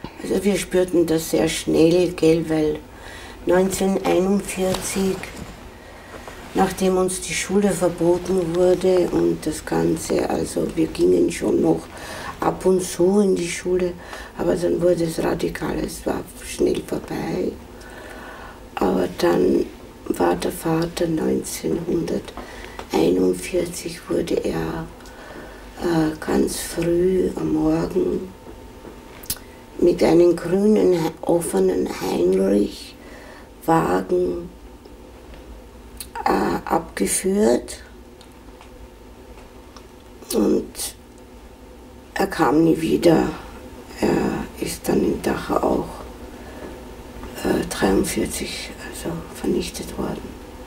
Also wir spürten das sehr schnell, gell, weil 1941, nachdem uns die Schule verboten wurde und das Ganze, also wir gingen schon noch ab und zu in die Schule, aber dann wurde es radikal, es war schnell vorbei. Aber dann war der Vater 1941, wurde er ganz früh am Morgen mit einem grünen, offenen Heinrich-Wagen abgeführt und er kam nie wieder. Er ist dann in Dachau auch 1943 also vernichtet worden.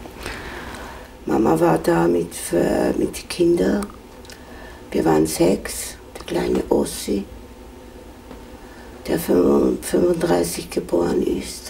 Mama war da mit den Kindern. Wir waren 6, der kleine Ossi, der 1935 geboren ist.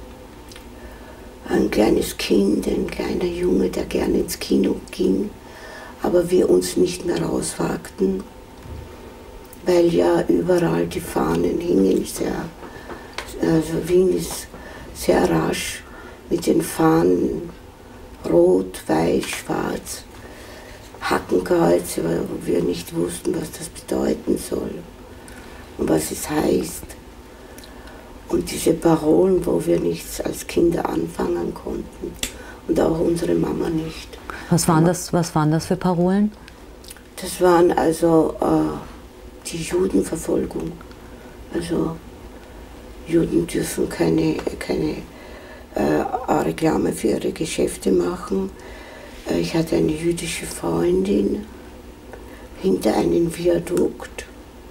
Ein kleines Kind, ein kleiner Junge, der gerne ins Kino ging, aber wir uns nicht mehr rauswagten, weil ja überall die Fahnen hingen. Also Wien ist sehr rasch mit den Fahnen, rot, weiß, schwarz, Hackenkreuze, wo wir nicht wussten, was das bedeuten soll und was es heißt. Und diese Parolen, wo wir nichts als Kinder anfangen konnten und auch unsere Mama nicht. Was waren das für Parolen? Das waren also die Judenverfolgung. Also Juden dürfen keine Reklame für ihre Geschäfte machen. Ich hatte eine jüdische Freundin hinter einem Viadukt.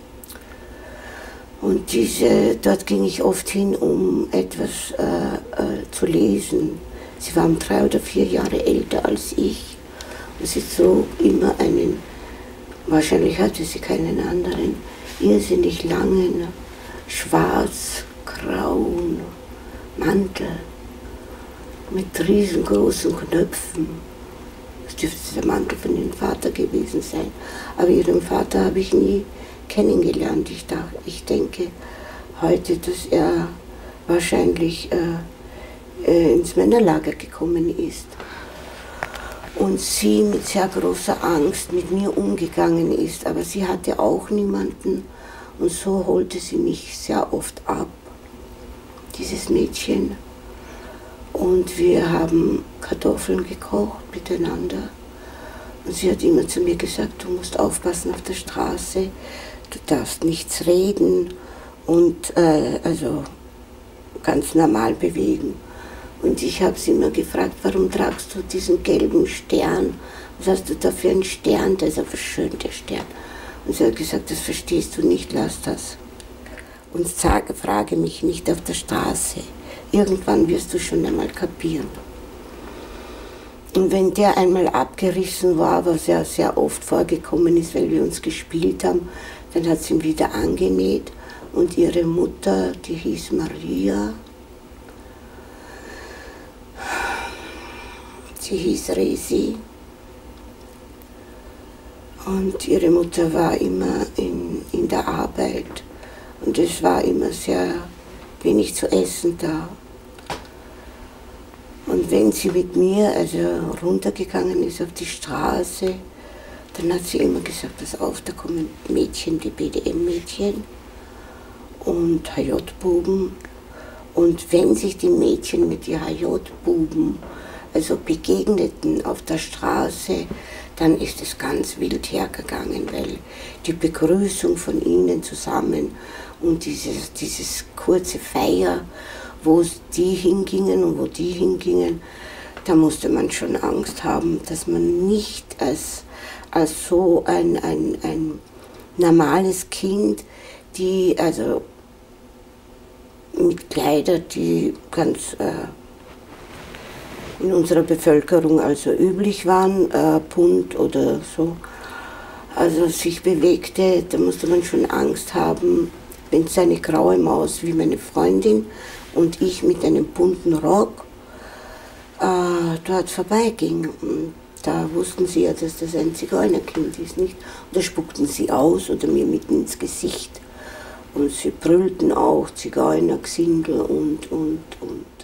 Und dort ging ich oft hin, um etwas zu lesen. Sie waren 3 oder 4 Jahre älter als ich. Und sie zog immer wahrscheinlich hatte sie keinen anderen, irrsinnig langen, schwarz-grauen Mantel mit riesengroßen Knöpfen. Das dürfte der Mantel von ihrem Vater gewesen sein. Aber ihren Vater habe ich nie kennengelernt. Ich denke heute, dass er wahrscheinlich ins Männerlager gekommen ist und sie mit sehr großer Angst mit mir umgegangen ist. Aber sie hatte auch niemanden und so holte sie mich sehr oft ab, dieses Mädchen. Und wir haben Kartoffeln gekocht miteinander. Und sie hat immer zu mir gesagt, du musst aufpassen auf der Straße, du darfst nichts reden und also ganz normal bewegen. Und ich habe sie immer gefragt, warum tragst du diesen gelben Stern? Was hast du da für einen Stern? Der ist aber schön, der Stern. Und sie hat gesagt, das verstehst du nicht, lass das. Und frage mich nicht auf der Straße. Irgendwann wirst du schon einmal kapieren. Und wenn der einmal abgerissen war, was ja sehr oft vorgekommen ist, weil wir uns gespielt haben, dann hat sie ihn wieder angenäht. Und ihre Mutter, die hieß Maria, sie hieß Resi. Und ihre Mutter war immer in der Arbeit. Und es war immer sehr wenig zu essen da. Und wenn sie mit mir also runtergegangen ist auf die Straße, dann hat sie immer gesagt, pass auf, da kommen Mädchen, die BDM-Mädchen und HJ-Buben. Und wenn sich die Mädchen mit den HJ-Buben also begegneten auf der Straße, dann ist es ganz wild hergegangen, weil die Begrüßung von ihnen zusammen und dieses kurze Feier, wo die hingingen und wo die hingingen, da musste man schon Angst haben, dass man nicht als so ein normales Kind, die also mit Kleidern, die ganz in unserer Bevölkerung also üblich waren, bunt oder so, also sich bewegte, da musste man schon Angst haben, wenn es eine graue Maus wie meine Freundin und ich mit einem bunten Rock dort vorbeiging. Und da wussten sie ja, dass das ein Zigeunerkind ist, nicht? Und da spuckten sie aus oder mir mitten ins Gesicht. Und sie brüllten auch Zigeuner, Gesindel und.